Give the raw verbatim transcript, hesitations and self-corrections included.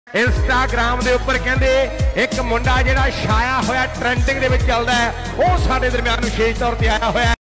Instagram के उपर कहते एक मुंडा जिहड़ा छाया होया ट्रेंडिंग दे विच चलदा है, वो साडे दरम्यान विशेष तौर पर आया होया।